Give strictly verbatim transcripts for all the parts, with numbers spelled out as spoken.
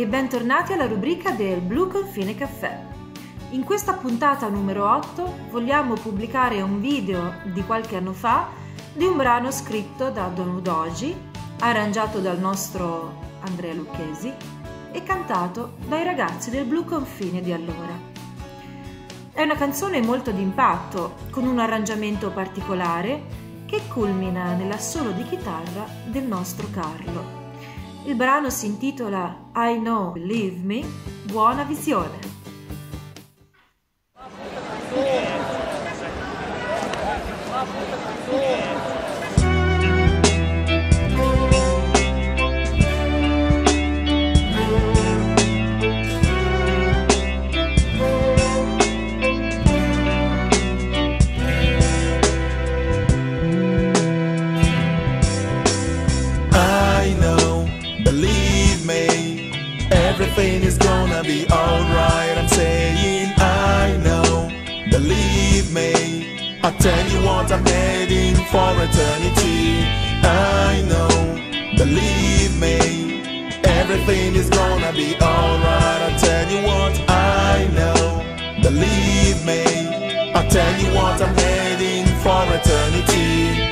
e bentornati alla rubrica del Blu Confine Caffè. In questa puntata numero otto vogliamo pubblicare un video di qualche anno fa di un brano scritto da Don Udogi, arrangiato dal nostro Andrea Lucchesi e cantato dai ragazzi del Blu Confine di allora. È una canzone molto d'impatto, con un arrangiamento particolare che culmina nell'assolo di chitarra del nostro Carlo. Il brano si intitola I Know, Believe Me, buona visione! Everything is gonna be alright, I'm saying I know, believe me. I tell you what, I'm heading for eternity. I know, believe me. Everything is gonna be alright, I tell you what, I know, believe me. I tell you what, I'm heading for eternity.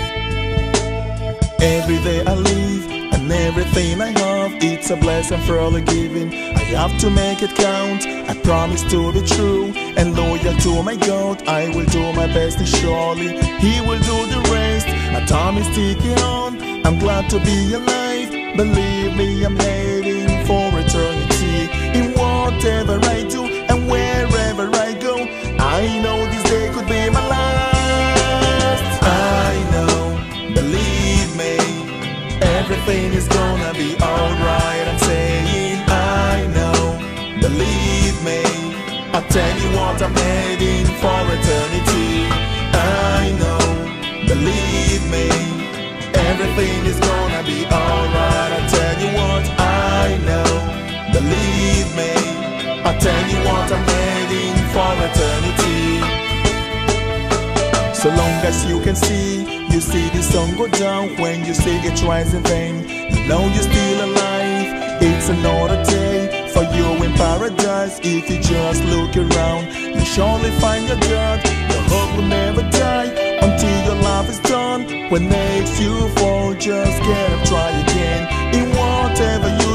Every day I live and everything I have, it's a blessing for all the giving. I have to make it count, I promise to be true and loyal to my God. I will do my best and surely He will do the rest. My time is ticking on, I'm glad to be alive. Believe me, I'm heading for eternity. In whatever I do and wherever I go, I know this day could be my last. I know, believe me. Everything is gonna be alright, I'm saying I know, believe me. I tell you what, I'm heading for eternity. I know, believe me. Everything is gonna be alright, I tell you what, I know, believe me. I tell you what, I'm heading for eternity. So long as you can see, you see the sun go down. When you see it rise in vain, you know you're still alive. It's another day for you in paradise. If you just look around, you surely find your God. Your hope will never die until your life is done. When makes you fall, just get up, try again. In whatever you